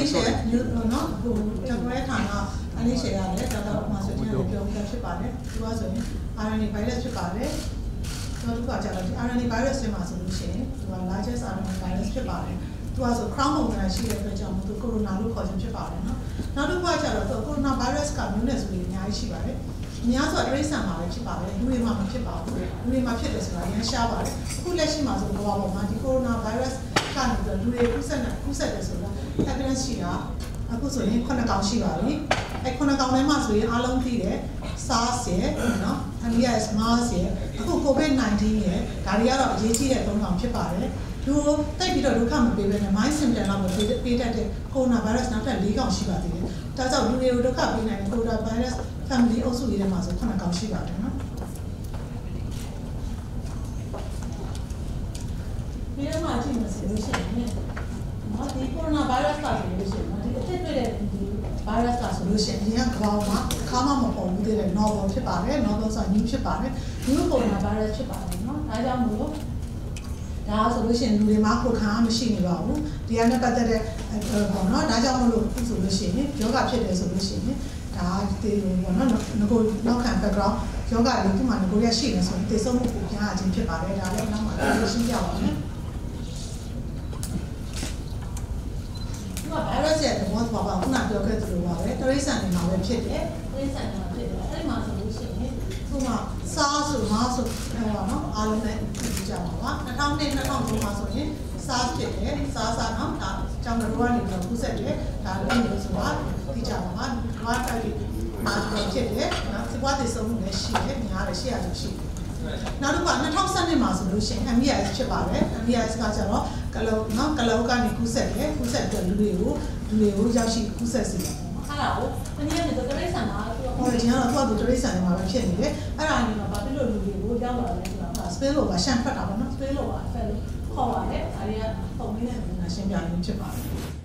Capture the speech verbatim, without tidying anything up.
share နော်ဟိုကျွန်တော်ရဲ့ဌာန Ani share ရတယ်ဒါတော့မှာဆိုရင်လည်းပြောပြဖြစ်ပါတယ်သူကဆိုရင် R N A virus ဖြစ်ပါတယ်နောက်တစ်ခါကျတော့ဒီ R N A virus တွေမှာဆိုလို့ရှိရင်သူက largest R N A virus ဖြစ်ပါတယ်သူကဆို crown ပုံစံရှိတဲ့အတွက်ကြောင့်သူ corona လို့ခေါ်ခြင်းဖြစ်ပါတယ်နော်နောက်တစ်ခါကျတော့သူ corona virus ကမျိုးနဲ့ဆိုရင်အများကြီးရှိပါတယ်အများဆိုအရိษံမှာပဲဖြစ်ပါတယ်လူတွေမှာမဖြစ်ပါဘူးလူတွေမှာဖြစ်တယ်ဆိုတာရမ်းရှားပါတယ်အခုလက်ရှိမှာဆိုတော့ဘောပေါ်မှာဒီ corona virus ကနေတော့လူတွေကူးစက်နေကူးစက်တယ်ဆိုတာ evidence ရှိတာအခုဆိုရင်ခုနှစ်ကောင်ရှိပါပြီအဲခုနှစ်ကောင်ထဲမှာဆိုရင်အားလုံးသိတယ် SARS ရယ်နော် MERS MERS ရယ်အခု COVID nineteen ရယ်ဒါတွေကတော့အရေးကြီးတဲ့သုံးကောင်ဖြစ်ပါတယ်လူတိတ်ပြီးတော့ဒုက္ခမပေးဘဲနဲ့ mind symptom လောက်မပေးပေးတတ်တဲ့ corona virus နောက်ထပ်၄ကောင်ရှိပါသေးတယ်ဒါကြောင့်လူတွေကိုဒုက္ခပေးနိုင်တဲ့ corona virus family အုပ်စုလေးထဲမှာဆိုခုနှစ်ကောင်ရှိပါတယ်နော်ဒီမှာကြည့်မယ်ဆိုလို့ရှိရင်နော်ဒီ corona virus ကဆိုလို့ရှိရင်ဒီအသက်တွေ့တဲ့ဒီ virus ကဆိုလို့ရှိရင်ဒီကကဘာမှာခါမှမပေါ်ဘူးတဲ့ novel ဖြစ်ပါတယ် novel ဆိုတာ new ဖြစ်ပါတယ် new corona virus ဖြစ်ပါတယ်နော်ဒါကြောင့်မို့လို့ဒါဆိုလို့ရှိရင်လူတွေမှာကိုခံအားမရှိနေပါဘူးဒီကနေ့ပတ်သက်တဲ့ပေါ့နော်ဒါကြောင့်မို့လို့အခုဆိုလို့ရှိရင်ယောဂဖြစ်တယ်ဆိုလို့ရှိရင်ဒါဒီပေါ့နော်ငကိုနောက်ခံ background ယောဂတွေဒီမှာငကိုရရှိနေဆိုရင်သေဆုံးမှုကိုပြန်ရခြင်းဖြစ်ပါတယ်ဒါလည်းနောက်မှာရှင်းပြပါမယ်virus ရဲ့သဘောပါပါခုနပြောခဲ့သလိုပါပဲတရိษံတွေမှာပဲဖြစ်တယ်တရိษံတွေမှာဖြစ်တယ်အဲ့ဒီမှာဆိုလို့ရှိရင်ခုမှ SARS ဆို MERS ဆိုဟောပါနော်အားလုံးနဲ့ကြည့်ကြပါပါtwo thousand two two thousand threeမှာဆိုရင် SARS ဖြစ်တယ် SARS ကနော်ဒါကျောင်းတော်ကနေပြီးတော့ကူးစက်တယ်ဒါလည်းလို့ဆိုတာသိကြပါပါဘာတိုက်မှာဖြစ်တယ်နော်စပွားတွေဆုံးမှုလည်းရှိတယ်များတယ်ရှိရတယ်ရှိတယ်နောက်တစ်ခါtwo thousand sevenမှာဆိုလို့ရှိရင် M E R S ဖြစ်ပါတယ် M E R S ကကျတော့ကလောနော်ကလောကနေကူးစက်တယ်ကူးစက်တဲ့လူတွေကိုလူတွေကိုရောက်ရှိကူးစက်စေတယ်ပေါ့နော်အဲ့ဒါကိုတနည်းအားဖြင့်တရိษံမှာဟိုဒီကတော့သူကတရိษံတွေမှာပဲဖြစ်နေတယ်အဲ့ဒါအနေနဲ့ဘာဖြစ်လို့လူတွေကိုရောက်လာလဲဆိုတာ space လို့ပါရှမ်းဖတ်တာပေါ့နော် space လို့ပါအဲ့လိုခေါ်ပါတယ်ဒါတွေကပုံလေးနဲ့ရှင်းပြရင်းဖြစ်ပါတယ်